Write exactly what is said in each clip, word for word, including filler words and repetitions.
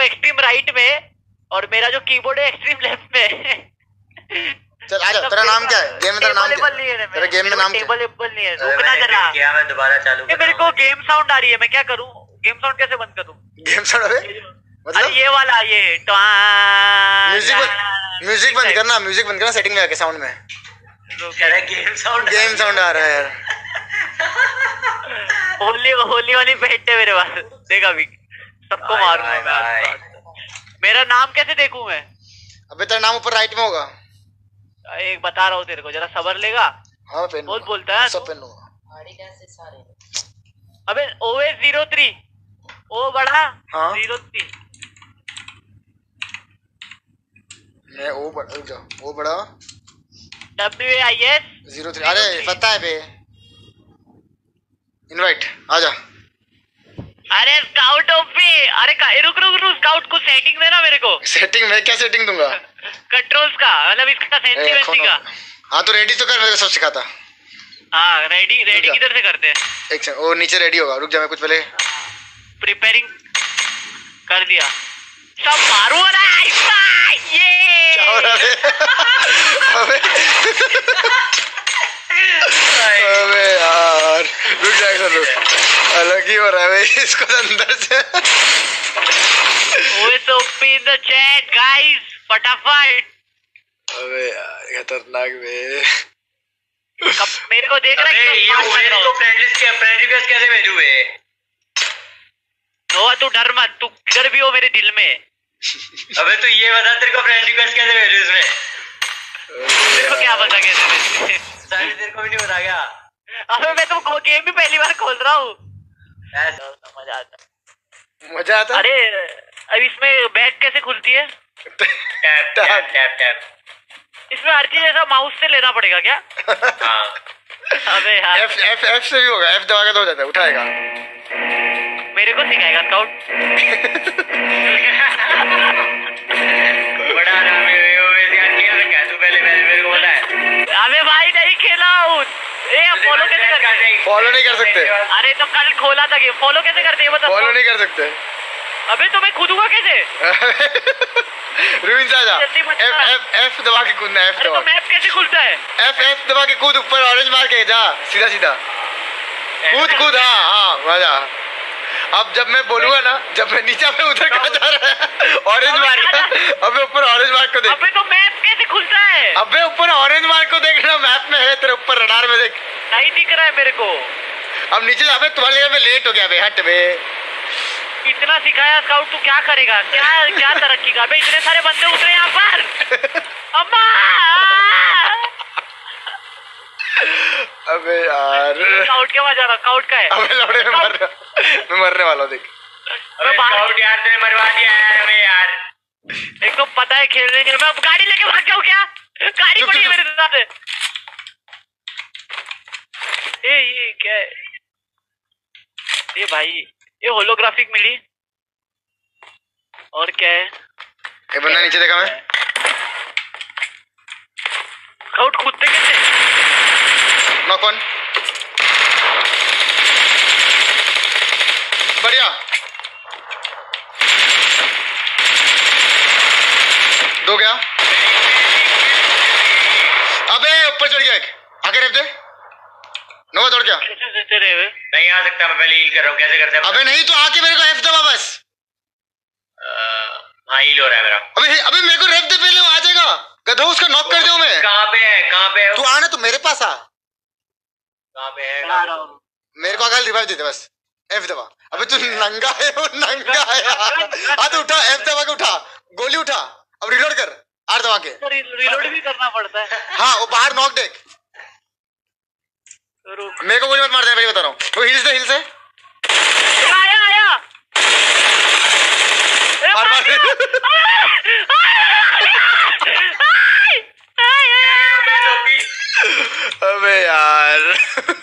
Extreme right में और मेरा जो कीबोर्ड है एक्सट्रीम लेफ्ट में। चल आ जा, तेरा नाम क्या है गेम में? तेरा नाम क्या है? तेरा गेम में नाम क्या है? टेबल नहीं है। रुकना जरा, क्या मैं दोबारा चालू कर? मेरे को गेम साउंड आ रही है, मैं क्या करूं? गेम साउंड कैसे बंद करूं? Game sound? अबे मतलब ये वाला, ये म्यूजिक बंद, म्यूजिक बंद करना, म्यूजिक बंद करना सेटिंग में आके साउंड में। गेम साउंड, गेम साउंड आ रहा है यार। होली होली वाली पेट है मेरे पास, देख अभी सबको मारूंगा मैं। मेरा नाम कैसे देखूं मैं? अबे तेरा नाम ऊपर राइट में होगा। एक बता रहा हूँ तेरे को, जरा सबर लेगा। हाँ पेन बहुत बोलता है, सब पेन लूंगा। अबे ओएस जीरो थ्री, ओ बड़ा हाँ जीरो थ्री, मैं ओ बड़ा, रुक जा, ओ बड़ा W I S zero three. अरे पता है बे, इनवाइट आ जा। अरे स्काउट ओपी, अरे रुक रुक रुक, स्काउट को सेटिंग देना मेरे को। सेटिंग में क्या सेटिंग दूंगा? कंट्रोल्स का, मतलब इसका सेंसी वेंसी का। हाँ तो रेडी तो कर, मेरे को सब सिखाता। हाँ रेडी, रेडी किधर से करते हैं? एक सेकंड, वो नीचे रेडी होगा, रुक जा मैं कुछ पहले प्रिपेयरिंग कर दिया। सब मारो ना ये। क्या हो रहा है? अबे अबे यार रुक जा, एक रुक, अलग ही हो रहा है भाई इसको अंदर से। OS OP in the chat guys, फटाफट। अबे यार खतरनाक बे। मेरे को देख रहा है ये ओएस को फ्रेंड लिस्ट के फ्रेंड रिक्वेस्ट कैसे भेजूं बे? नोआ तू डर मत, तू किधर भी हो मेरे दिल में। अबे तू ये बता तेरे को फ्रेंड रिक्वेस्ट कैसे भेजूं इसमें? तेरे को क्या पता कैसे? सारी तेरे को भी नहीं बता क्या? अबे मैं तो गेम भी पहली बार खोल रहा हूँ। मजा आता, मजा आता। अरे अब इसमें बैग कैसे खुलती है? Tap tap tap tap. इसमें हर चीज ऐसा माउस से लेना पड़ेगा क्या? हाँ। अबे यार एफ एफ एफ से भी होगा, एफ दबा के तो हो जाता है, उठाएगा। मेरे को सिखाएगा स्काउट। बड़ा आराम है ये, वैसे यार खेल रखा है तू पहले पहले मेरे को बता है। अबे भाई नहीं खेला हूँ। ए फॉलो कैसे करते हैं? फॉलो नहीं कर सकते। अरे तो कल खोला था गेम, फॉलो कैसे करते हैं बता? फॉलो नहीं कर सकते। अबे तो मैं कूदूंगा कैसे? रुइन जा जा, एफ एफ एफ दबा के कूदना, एफ दबा। तो मैप कैसे खुलता है? एफ एफ दबा के कूद, ऊपर ऑरेंज मार के जा, सीधा सीधा कूद कूद। हाँ हाँ मजा। अब जब मैं बोलूंगा ना, जब मैं नीचे में उधर कहाँ जा रहा है? ऑरेंज मार्क का। अबे ऊपर ऑरेंज मार्क को देख। अबे तो मैप कैसे खुलता है? अबे ऊपर ऑरेंज मार्क को देखना, मैप में है तेरे ऊपर रडार में देख। नहीं दिख रहा है मेरे को। अब नीचे जा, तुम्हारी जगह पे लेट हो गया बे, हट बे। इतना सिखाया स्काउट, तू क्या करेगा? क्या क्या तरक्की का? इतने सारे बंदे उतरे यहाँ पर। अम्मा अबे यार स्काउट के वहाँ जा रहा, स्काउट का है। अबे लौड़े में मर रहा, मैं मरने वाला हूँ देख। अबे स्काउट यार तूने मरवा दिया यार हमें यार। एक तो पता है खेलने के, मैं गाड़ी लेके भाग जाऊँ क्या? गाड़ी पड़ी है मेरे साथ। ये ये क्या है? ये भाई ये होलोग्राफिक मिली और क्या है? ये बंदा नीचे देखा मैं। स्काउट कूदते कैसे? नॉक वन, बढ़िया। दो गया। अबे ऊपर चढ़ गया एक, आगे रेप दे। नोवा दौड़ गया। कैसे रहे हुए? नहीं आ सकता, मैं पहले हील कर रहा हूँ, कैसे करते हैं? अबे नहीं तो आके मेरे को एफ दबा बस। हाँ हील हो रहा है मेरा। अबे अबे मेरे को रेप दे पहले, वो आ जाएगा। गधो उसका नॉक कर दूं मैं। कहाँ पे है? कहाँ पे है? तू आना, तू मेरे पास आ। कहाँ पे है? मेरे को अगर रिवाइव देते बस, एफ दबा। अबे तू नंगा है, वो नंगा है यार। आ तो उठा, एफ दबा के उठा, गोली उठा, अब रिलोड कर, आर दबा के। रिलोड भी करना पड़ता है। हाँ वो बाहर नॉक देख। मेरे को गोली मत मार देना, मैं बता रहा हूँ। वो हिल से हिल से आया आया। मार मार। अबे यार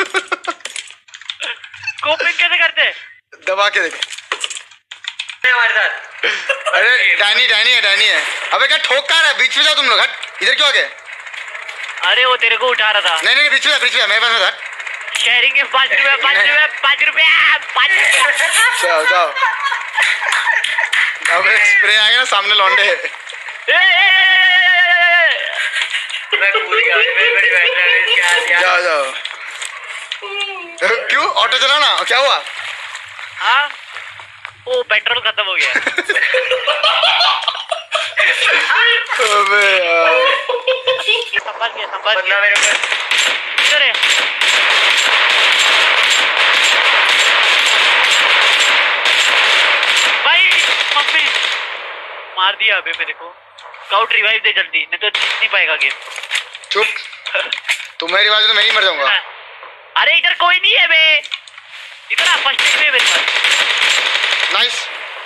कोपिंग कैसे करते? दबा के देख हमारे साथ। अरे डैनी डैनी है, डैनी है। अबे क्या ठोक कर रहा है? बीच में जाओ तुम लोग, हट। इधर क्यों आ गए? अरे वो तेरे को उठा रहा था। नहीं नहीं बीच में, बीच में मेरे पास मत। शेयरिंग है, पाँच रुपया पाँच रुपया पाँच रुपया पाँच रुपया। जाओ जाओ अबे स्प्रे आएगा ना सामने लौंडे। ए, ए, ए, ए, ए, मैं कूद गया, मेरी बड़ी बहन है, इसके हाथ यार। जाओ जाओ। क्यों ऑटो चलाना क्या हुआ? हाँ ओ पेट्रोल खत्म हो गया। अबे यार संभाल गया संभाल बंदा गया। मेरे ऊपर इधर है। भाई मम्मी मार दिया अबे मेरे को। स्काउट रिवाइव दे जल्दी, नहीं तो जीत नहीं पाएगा गेम। चुप, तुम्हारी आवाज तो मैं ही मर जाऊंगा। अरे इधर कोई नहीं है बे, इधर आप फर्स्ट एड में मेरे पास। नाइस।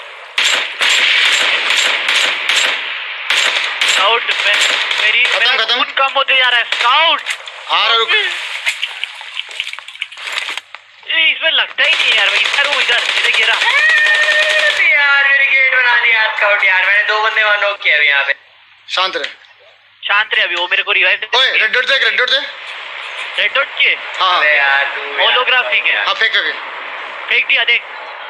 स्काउट में मेरी खत्म, मेरा खत्म। खून कम होते जा रहा है। स्काउट आ रहा, रुक। ये इसमें लगता ही नहीं है यार। भाई इधर हूँ, इधर इधर गिरा। यार मेरी गेट बना दिया स्काउट यार। मैंने दो बंदे वहां नॉक किए अभी यहाँ पे। शांत रहे। शांत रहे अभी, वो मेरे को रिवाइव दे। ओए रेड डॉट दे, रेड डॉट दे। रेड डॉट किए हाँ अबे यार तू होलोग्राफिक है। हाँ फेंक करके। फेंक दिया देख।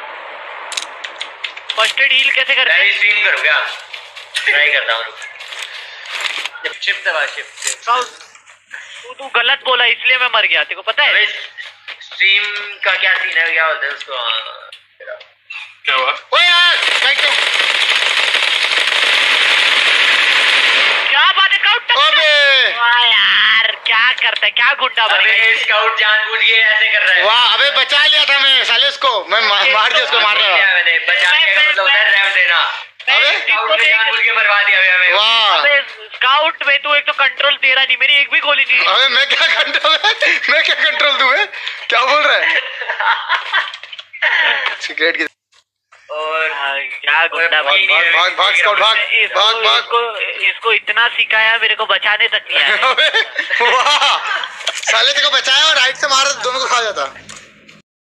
फर्स्ट एड हील कैसे करते मैं हैं? भी स्ट्रीम करूँ क्या? ट्राई करता हूँ। शिफ्ट दबा शिफ्ट। तू तू गलत बोला इसलिए मैं मर गया, तेरे को पता है? अबे स्ट्रीम का क्या सीन है, क्या बोलते हैं उसको? क्या हुआ? ओए यार बैठ जाओ। क्या बात है काउंट? अबे वाह यार क्या करता है, क्या गुंडा बन गया। अबे स्काउट जानबूझ के ऐसे कर रहा है। वाह, अबे बचा लिया था मैं साले उसको। मैं मा, मार दिया उसको, मार रहा था। मैंने बचाने का मतलब होता है रैम देना। अबे स्काउट ने जानबूझ के मरवा दिया हमें। वाह। अबे स्काउट में तू एक तो कंट्रोल दे रहा नहीं, मेरी एक भी गोली नहीं। अबे मैं क्या कंट्रोल मैं क्या कंट्रोल दूं? मैं क्या बोल रहा है? सिगरेट की और हाँ, क्या गुंडा भाग, भाई। भाग भाग भाग स्काउट भाग इसको, भाग भाग। इसको, इसको इतना सिखाया मेरे को बचाने तक नहीं आया। अबे वाह, साले तेरे को बचाया और राइट से मारा, दोनों को खा जाता।